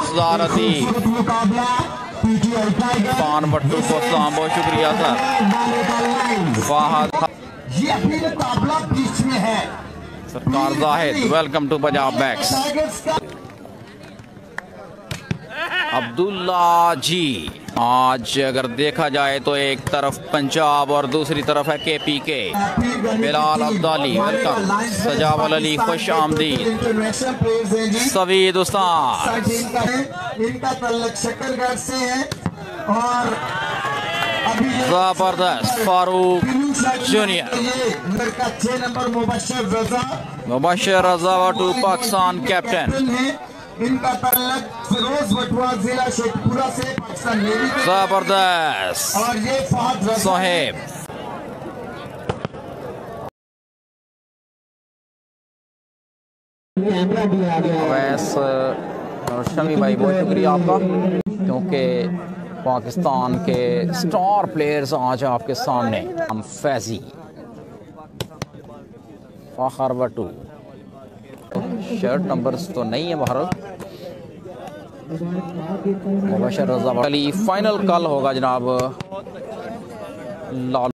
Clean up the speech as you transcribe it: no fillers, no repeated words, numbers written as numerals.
सदारती पान भट्टू को सलाम, बहुत शुक्रिया सर। फाहद सरकार जाहिद, वेलकम टू पंजाब बैक्स। अब्दुल्ला जी, आज अगर देखा जाए तो एक तरफ पंजाब और दूसरी तरफ है KPK। बिलाल अब्दाली वेलकम, सजावल अली खुश आमदीद, सवीद उस्ताद, इनका तल्लुक शकरगढ़ से है और जबरदस्त फारूक जूनियर, 6 नंबर मुबशर रजा टू पाकिस्तान कैप्टन, इनका तल्लुक फिरोज बटुआ जिला शेखपुरा से पाकिस्तान नेवी, जबरदस्त। और ये फहद सोहेब वैस शमी भाई, बहुत शुक्रिया आपका, क्योंकि पाकिस्तान के स्टार प्लेयर्स आज आपके सामने। हम फैजी, फखर बटू, शर्ट नंबर्स तो नहीं है भारत, मुबशर रजा अली। फाइनल कल होगा जनाब। लाल